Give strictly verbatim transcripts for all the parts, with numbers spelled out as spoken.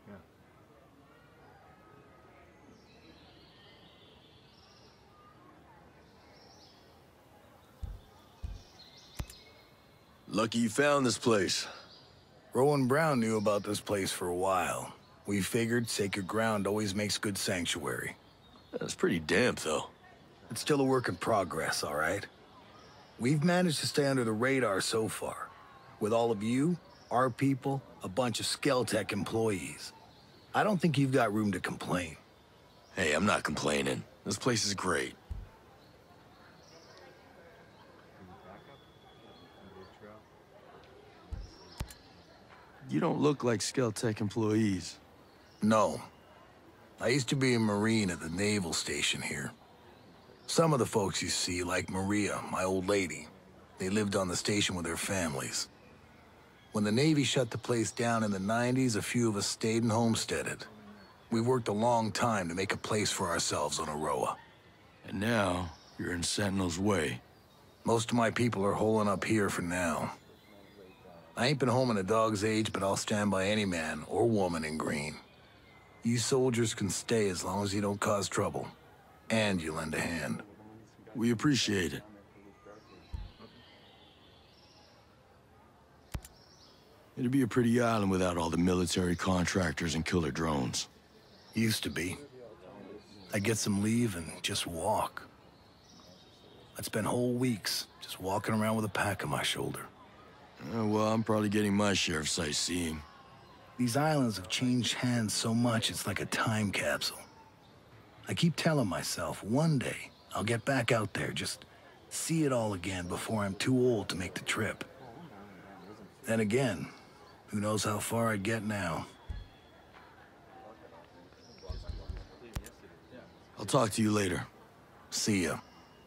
Lucky you found this place. Rowan Brown knew about this place for a while. We figured sacred ground always makes good sanctuary. That's pretty damp, though. It's still a work in progress, all right? We've managed to stay under the radar so far. With all of you, our people, a bunch of Skeltech employees. I don't think you've got room to complain. Hey, I'm not complaining. This place is great. You don't look like Skeltech employees. No. I used to be a Marine at the naval station here. Some of the folks you see, like Maria, my old lady, they lived on the station with their families. When the Navy shut the place down in the nineties, a few of us stayed and homesteaded. We worked a long time to make a place for ourselves on Aroa. And now, you're in Sentinel's way. Most of my people are holing up here for now. I ain't been home in a dog's age, but I'll stand by any man or woman in green. You soldiers can stay as long as you don't cause trouble. And you lend a hand. We appreciate it. It'd be a pretty island without all the military contractors and killer drones. Used to be. I'd get some leave and just walk. I'd spend whole weeks just walking around with a pack on my shoulder. Uh, well, I'm probably getting my share of sightseeing. These islands have changed hands so much, it's like a time capsule. I keep telling myself, one day, I'll get back out there, just see it all again before I'm too old to make the trip. Then again, who knows how far I'd get now. I'll talk to you later. See ya.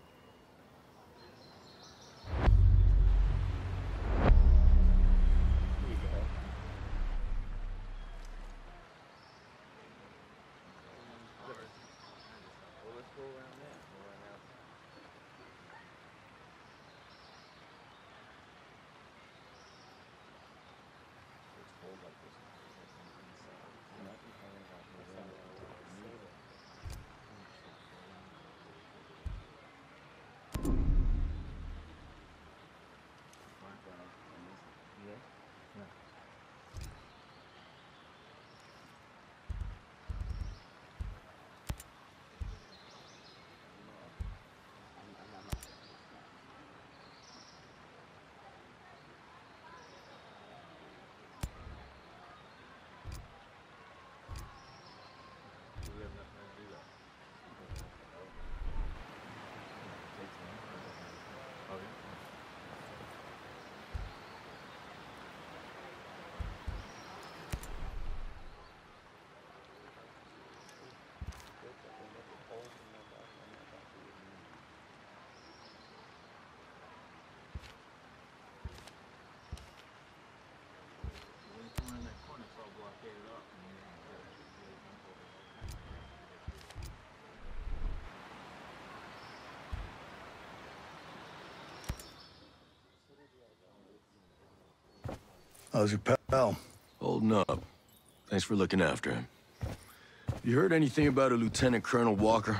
How's your pal? Holding up. Thanks for looking after him. You heard anything about a Lieutenant Colonel Walker?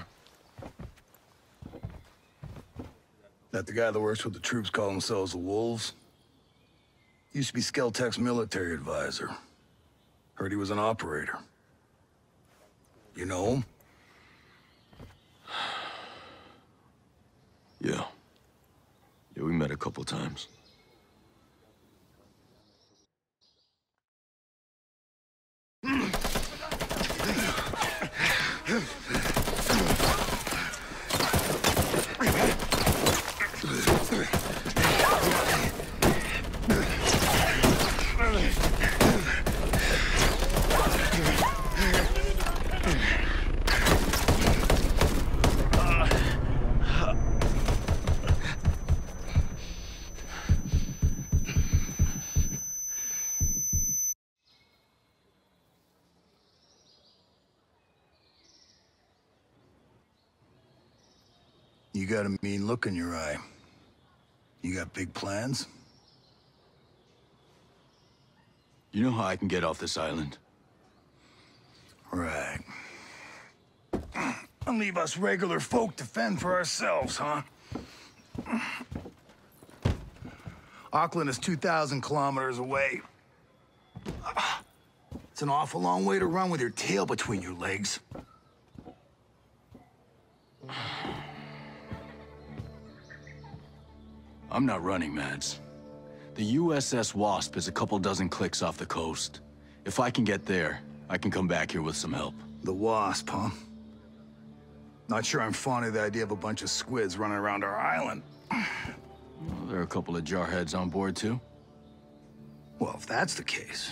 That the guy that works with the troops call themselves the Wolves? Used to be Skeltech's military advisor. Heard he was an operator. You know him? Yeah. Yeah, we met a couple times. You got a mean look in your eye. You got big plans? You know how I can get off this island? Right. And leave us regular folk to fend for ourselves, huh? Auckland is two thousand kilometers away. It's an awful long way to run with your tail between your legs. I'm not running, Mads. The U S S Wasp is a couple dozen clicks off the coast. If I can get there, I can come back here with some help. The Wasp, huh? Not sure I'm fond of the idea of a bunch of squids running around our island. Well, there are a couple of jarheads on board, too. Well, if that's the case...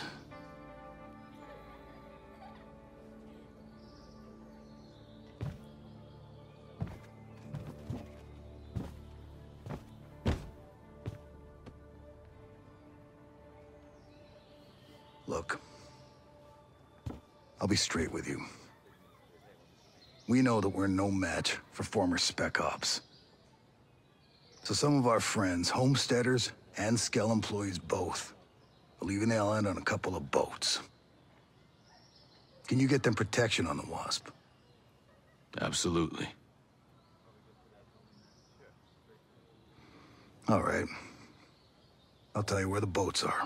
Look, I'll be straight with you. We know that we're no match for former Spec Ops. So some of our friends, homesteaders and Skell employees both, are leaving the island on a couple of boats. Can you get them protection on the Wasp? Absolutely. All right. I'll tell you where the boats are.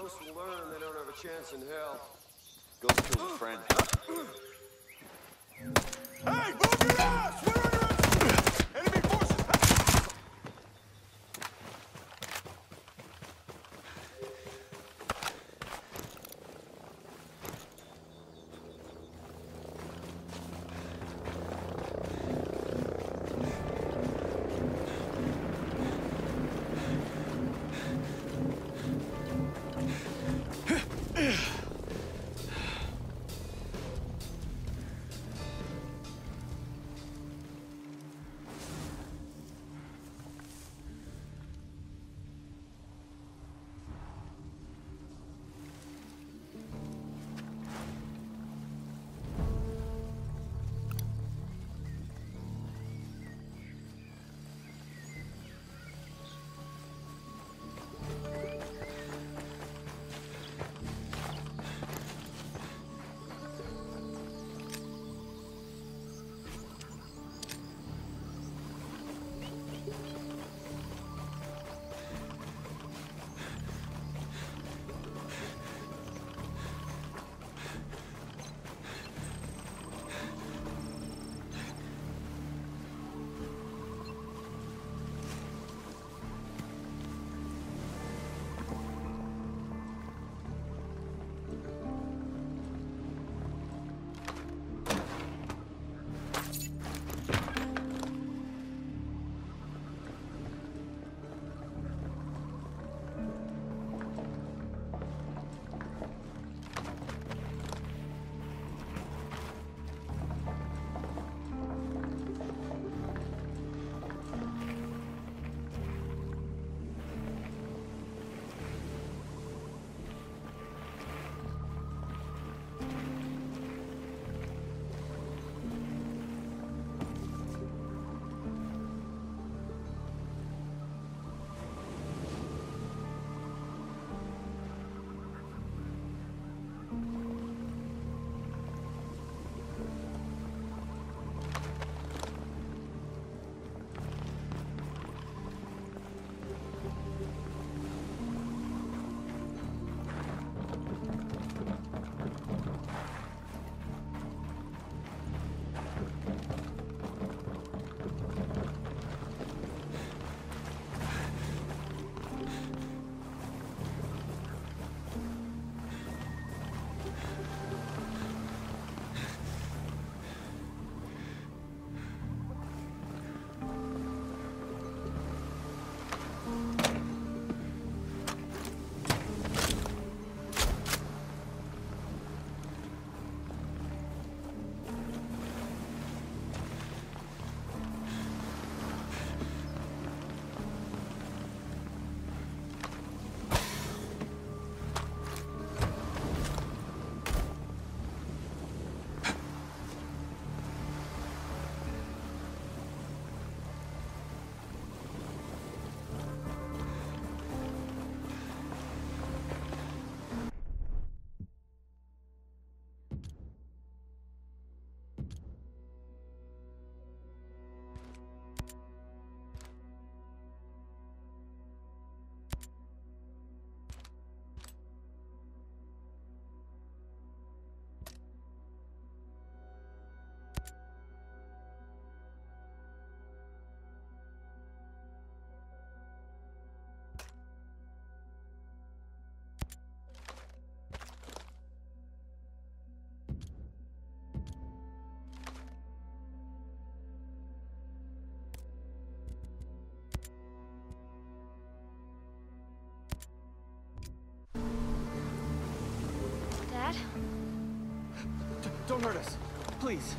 Ghosts will learn they don't have a chance in hell. Ghost killed a friend. Hey, move your ass! We're under attack! Enemy forces! Dad? D- don't hurt us, please.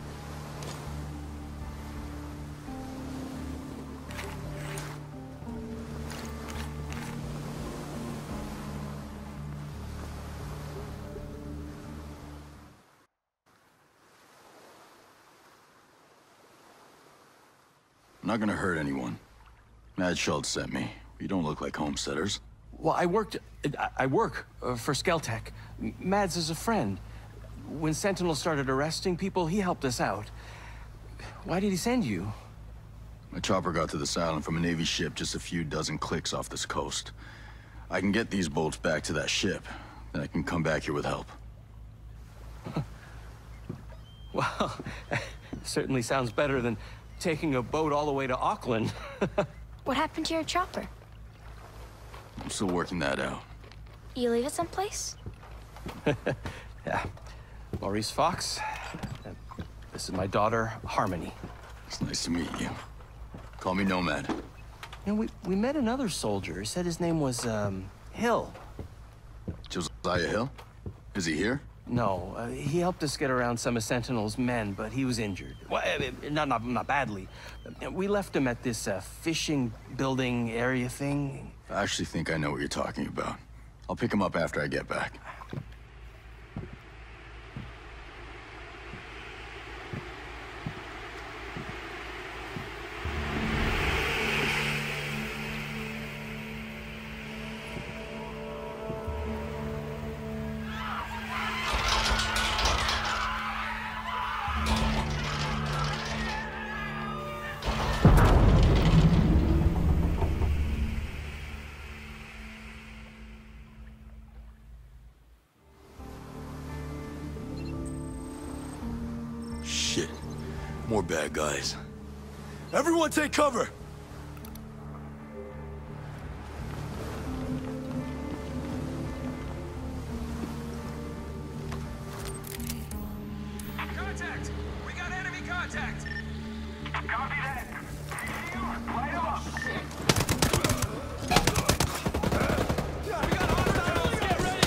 I'm not gonna hurt anyone. Mad Schultz sent me. You don't look like homesteaders. Well, I worked... I, I work uh, for Skeltec. Mads is a friend. When Sentinel started arresting people, he helped us out. Why did he send you? My chopper got to this island from a Navy ship just a few dozen clicks off this coast. I can get these bolts back to that ship, then I can come back here with help. Well, certainly sounds better than taking a boat all the way to Auckland. What happened to your chopper? I'm still working that out. You leave it someplace? Yeah. Maurice Fox. And this is my daughter, Harmony. It's nice to meet you. Call me Nomad. You know, we, we met another soldier. He said his name was, um, Hill. Josiah Hill? Is he here? No, uh, he helped us get around some of Sentinel's men, but he was injured. Well, uh, not, not, not badly. We left him at this uh, fishing building area thing. I actually think I know what you're talking about. I'll pick him up after I get back. Shit. More bad guys. Everyone take cover! Contact! We got enemy contact! Copy that. Light 'em up. We got hostiles! Get ready!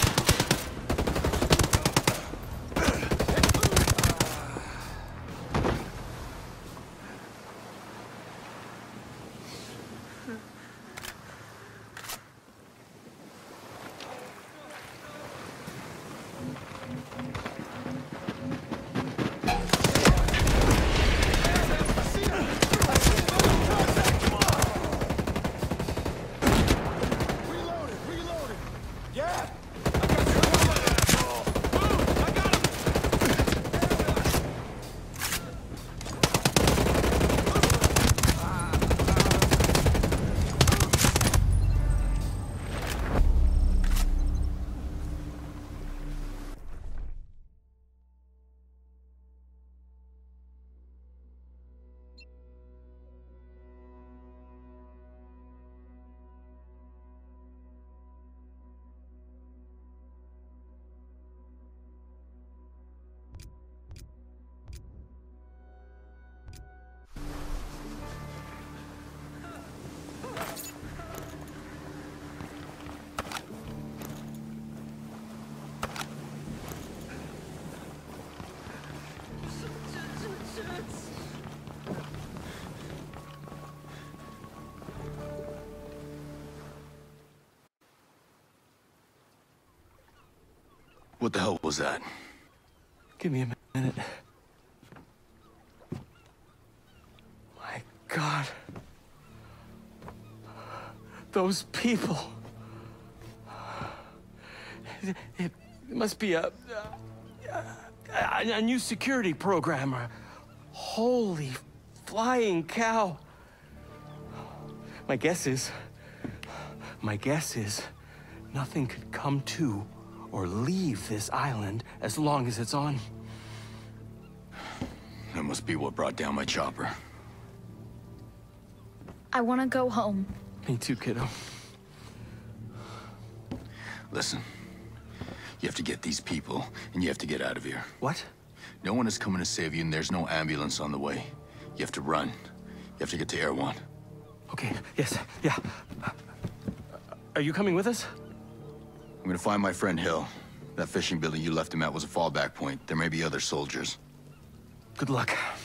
Reloaded, reloaded. Yeah. What the hell was that? Give me a minute. My God. Those people. It, it must be a, a, a, a new security program. Or, holy flying cow. My guess is, my guess is, nothing could come to or leave this island as long as it's on. That must be what brought down my chopper. I want to go home. Me too, kiddo. Listen, you have to get these people, and you have to get out of here. What? No one is coming to save you, and there's no ambulance on the way. You have to run. You have to get to Air One. Okay, yes, yeah. Are you coming with us? I'm gonna find my friend Hill. That fishing building you left him at was a fallback point. There may be other soldiers. Good luck.